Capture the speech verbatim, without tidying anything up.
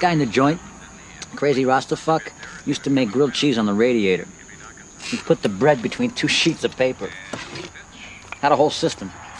guy in the joint, crazy Rasta fuck, used to make grilled cheese on the radiator. He put the bread between two sheets of paper. Had a whole system.